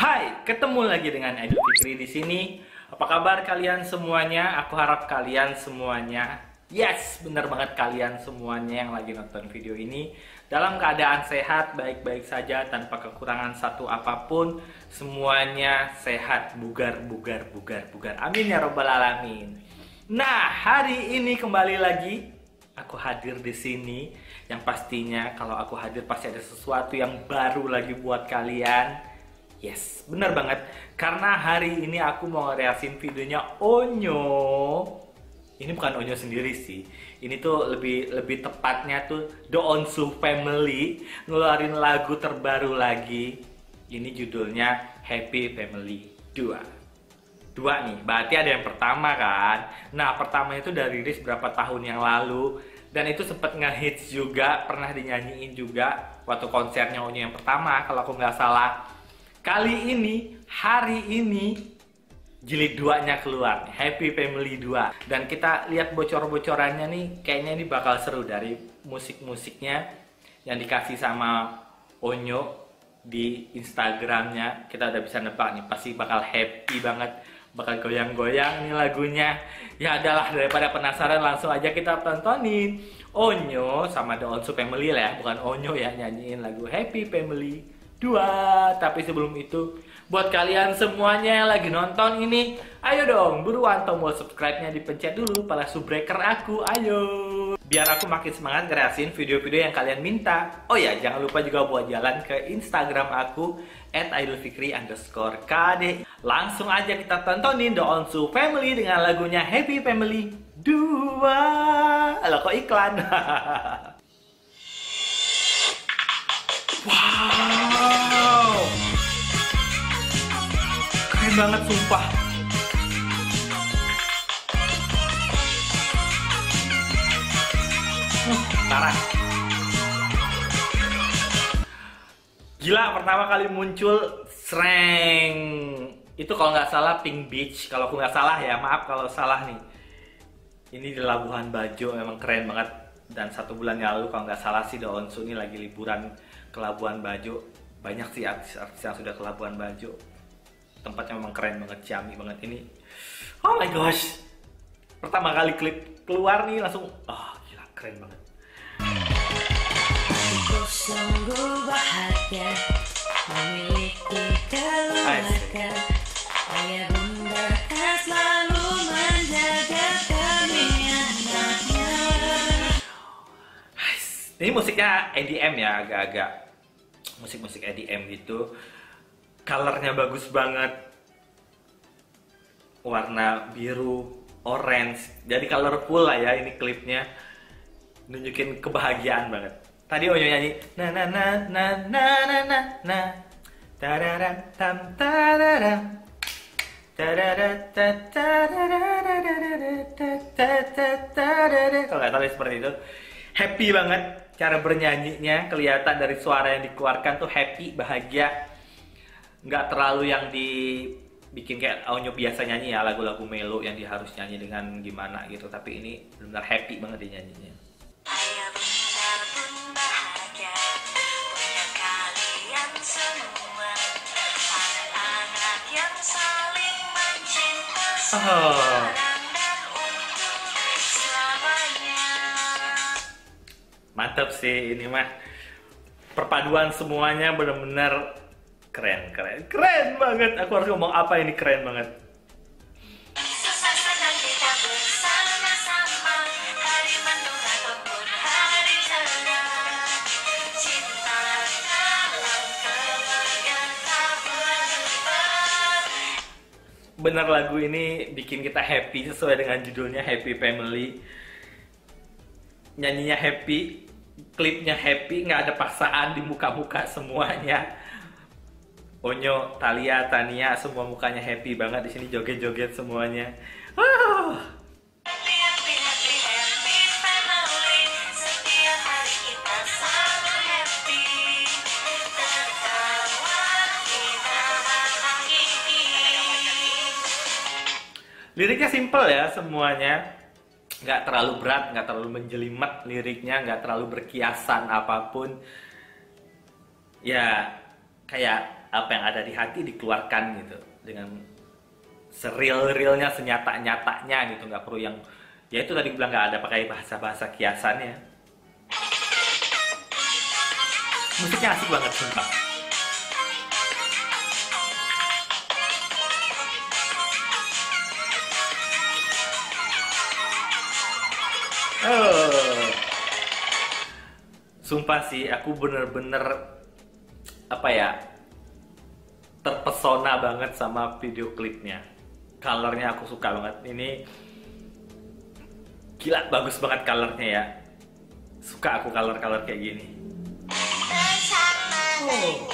Hai, ketemu lagi dengan Aidil Fikri di sini. Apa kabar kalian semuanya? Aku harap kalian semuanya, yes, bener banget kalian semuanya yang lagi nonton video ini dalam keadaan sehat, baik-baik saja, tanpa kekurangan satu apapun. Semuanya sehat, bugar. Amin ya robbal alamin. Nah, hari ini kembali lagi aku hadir di sini. Yang pastinya kalau aku hadir pasti ada sesuatu yang baru lagi buat kalian. Yes, bener banget. Karena hari ini aku mau ngereaksiin videonya Onyo. Ini bukan Onyo sendiri sih. Ini tuh lebih tepatnya tuh The Onsu Family ngeluarin lagu terbaru lagi. Ini judulnya Happy Family 2. Dua nih, berarti ada yang pertama kan. Nah, pertama itu udah rilis berapa tahun yang lalu. Dan itu sempet ngehits juga, pernah dinyanyiin juga waktu konsernya Onyo yang pertama, kalau aku nggak salah. Kali ini, hari ini, jilid 2-nya keluar, Happy Family 2. Dan kita lihat bocor-bocorannya nih, kayaknya ini bakal seru dari musik-musiknya yang dikasih sama Onyo di Instagramnya. Kita udah bisa nebak nih, pasti bakal happy banget, bakal goyang-goyang nih lagunya. Ya adalah, daripada penasaran langsung aja kita tontonin Onyo sama The Onsu Family lah ya, bukan Onyo ya nyanyiin lagu Happy Family 2. Tapi sebelum itu, buat kalian semuanya yang lagi nonton ini, ayo dong buruan tombol subscribe-nya dipencet dulu, para subbreaker aku, ayo, biar aku makin semangat ngereaksiin video-video yang kalian minta. Oh ya, jangan lupa juga buat jalan ke Instagram aku @aidilfikri_kd. Langsung aja kita tontonin The Onsu Family dengan lagunya Happy Family 2. Alah, kok iklan? Wow, keren banget sumpah. Parah. Gila, pertama kali muncul sreng. Itu kalau nggak salah Pink Beach. Kalau aku nggak salah ya, maaf kalau salah nih. Ini di Labuhan Bajo, memang keren banget. Dan 1 bulan yang lalu kalau nggak salah sih The Onsu ini lagi liburan ke Labuhan Bajo. Banyak sih artis-artis yang sudah ke Labuhan Bajo. Tempatnya memang keren banget, ciamik banget ini. Oh my gosh, pertama kali klip keluar nih langsung, oh gila, keren banget. Aku sungguh bahagia memiliki keluarga. Ayah bunda kan selalu menjaga kami anaknya. Ini musiknya EDM ya, agak-agak musik-musik EDM gitu. Colornya bagus banget, warna biru, orange, jadi colorful lah ya ini klipnya. Nunjukin kebahagiaan banget. Tadi Onyo nyanyi na na na na na na na na tararam tam tararam kalau nggak salah seperti itu. Happy banget cara bernyanyinya, kelihatan dari suara yang dikeluarkan tuh happy, bahagia. Nggak terlalu yang dibikin kayak Onyo biasa nyanyi ya, lagu-lagu melo yang dia harus nyanyi dengan gimana gitu. Tapi ini benar-benar happy banget dia nyanyinya. Ayah bunda pun bahagia punya kalian semua, anak-anak yang saling mencinta sekarang dan untuk selamanya. Mantap sih ini mah, perpaduan semuanya bener-bener keren banget. Aku harus ngomong apa, ini keren banget. Susah senang kita bersama-sama, hari mendung ataupun hari cerah, cinta dalam keluarga tak berubah. Bener, lagu ini bikin kita happy sesuai dengan judulnya Happy Family. Nyanyinya happy, klipnya happy, nggak ada paksaan di muka-muka semuanya. Onyo, Thalia, Tania, semua mukanya happy banget di sini, joget-joget semuanya. Happy, happy, happy, happy family. Setiap hari kita selalu happy. Tertawa kita bahagia. Liriknya simple ya semuanya, nggak terlalu berat, nggak terlalu menjelimet liriknya, nggak terlalu berkiasan apapun. Ya kayak apa yang ada di hati dikeluarkan gitu dengan seril-realnya, senyata-nyatanya gitu, nggak perlu yang ya itu tadi bilang nggak ada pakai bahasa-bahasa kiasan ya. Musiknya asik banget sumpah. Sumpah sih aku bener-bener apa ya, terpesona banget sama video klipnya. Colornya aku suka banget. Ini gila bagus banget colornya ya. Suka aku color-color kayak gini. Bersama menyanyi,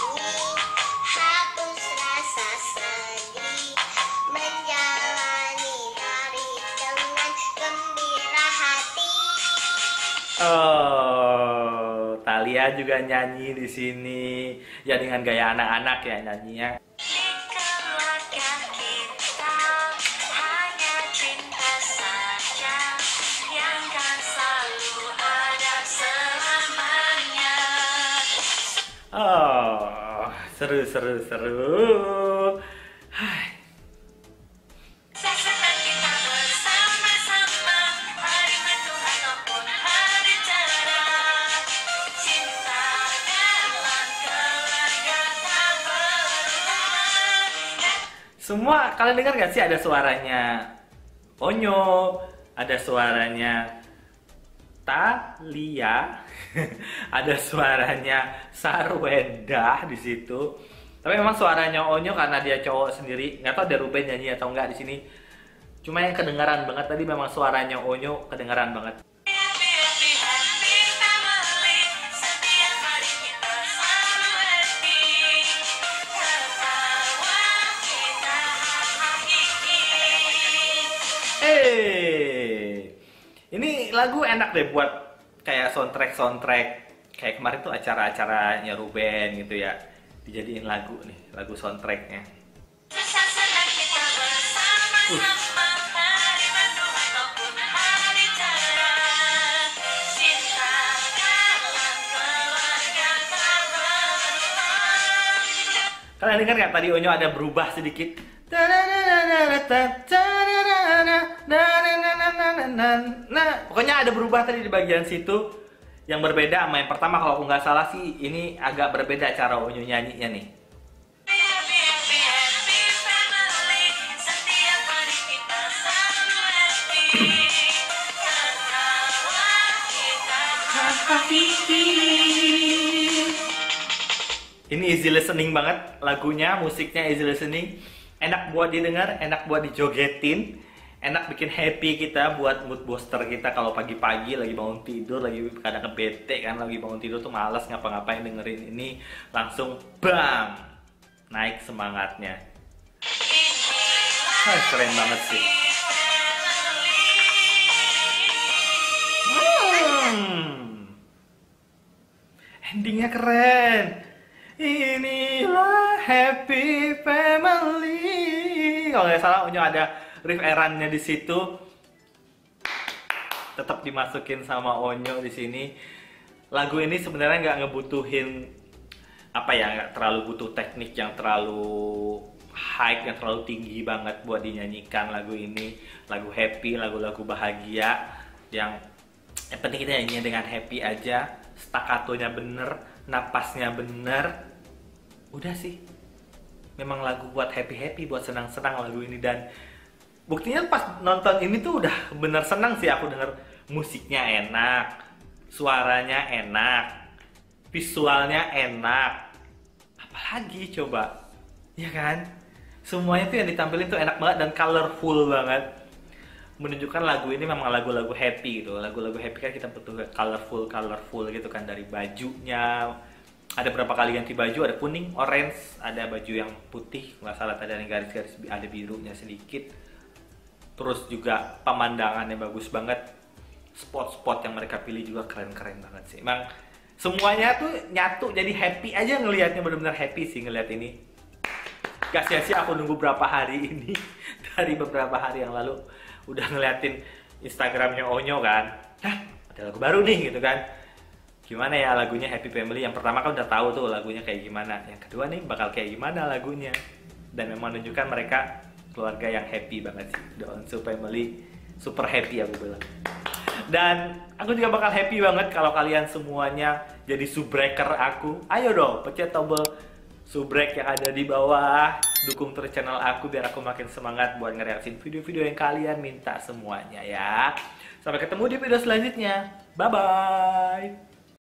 hapus rasa sedih, menjalani hari dengan gembira hati. Oh, Thalia juga nyanyi di sini. Ya dengan gaya anak-anak ya nyanyinya. Di keluarga kita hanya cinta saja yang kan selalu ada selamanya. Oh, seru. Hai. Senang kita bersama-sama, hari menduh ataupun hari cerah. Cinta dalam keluarga tak berubah. Semua kalian dengar gak sih ada suaranya Onyo, ada suaranya Thalia, ada suaranya Sarwenda di situ. Tapi memang suaranya Onyo karena dia cowok sendiri, nggak tahu ada Ruben nyanyi atau enggak di sini. Cuma yang kedengaran banget tadi memang suaranya Onyo kedengaran banget. Happy, happy, happy family. Setiap hari kita selalu happy. Tertawa kita hakiki. Ini lagu enak deh buat kayak soundtrack kayak kemarin tuh acaranya Ruben gitu ya, dijadiin lagu nih, lagu soundtracknya. Senang kita bersama-sama, hari menduh ataupun hari cerah. Cinta dalam keluarga tak berubah. Kalian dengar nggak tadi Onyo ada berubah sedikit? Nah, pokoknya ada berubah tadi di bagian situ. Yang berbeda sama yang pertama, kalau aku nggak salah sih ini agak berbeda cara Onyo nyanyinya nih. Happy, happy, happy family. Setiap hari kita selalu happy. Tertawa kita hakiki. Ini easy listening banget lagunya, musiknya easy listening. Enak buat didengar, enak buat dijogetin, enak bikin happy kita, buat mood booster kita kalau pagi-pagi lagi bangun tidur, lagi kadang bete kan, lagi bangun tidur tuh malas ngapa-ngapain, dengerin ini langsung bam, naik semangatnya. Keren banget sih. Endingnya keren. Inilah happy family. Kalau nggak salah Onyo ada riff erannya di situ. Tetap dimasukin sama Onyo di sini. Lagu ini sebenarnya nggak ngebutuhin apa ya, nggak terlalu butuh teknik yang terlalu high, yang terlalu tinggi banget buat dinyanyikan lagu ini. Lagu happy, lagu-lagu bahagia yang penting kita nyanyinya dengan happy aja. Staccatonya bener, napasnya bener. Udah sih, memang lagu buat happy-happy, buat senang-senang lagu ini. Dan buktinya pas nonton ini tuh udah bener senang sih aku denger. Musiknya enak, suaranya enak, visualnya enak, apalagi coba, ya kan? Semuanya tuh yang ditampilin tuh enak banget dan colorful banget, menunjukkan lagu ini memang lagu-lagu happy gitu. Lagu-lagu happy kan kita butuh colorful gitu kan, dari bajunya. Ada berapa kali ganti baju, ada kuning, orange, ada baju yang putih, nggak salah tadi ada garis-garis, ada birunya sedikit. Terus juga pemandangannya bagus banget, spot-spot yang mereka pilih juga keren-keren banget sih. Emang semuanya tuh nyatu jadi happy aja ngelihatnya, benar-benar happy sih ngelihat ini. Gak sia-sia aku nunggu berapa hari ini, dari beberapa hari yang lalu udah ngeliatin Instagramnya Onyo kan, nah ada lagu baru nih gitu kan. gimana ya lagunya Happy Family. Yang pertama kan udah tahu tuh lagunya kayak gimana. Yang kedua nih bakal kayak gimana lagunya. Dan memang menunjukkan mereka keluarga yang happy banget sih. The Onsu Family super happy aku bilang. Dan aku juga bakal happy banget kalau kalian semuanya jadi subbreaker aku. Ayo dong, pencet tombol subrek yang ada di bawah. Dukung terus channel aku biar aku makin semangat buat ngereaksin video-video yang kalian minta semuanya ya. Sampai ketemu di video selanjutnya. Bye-bye.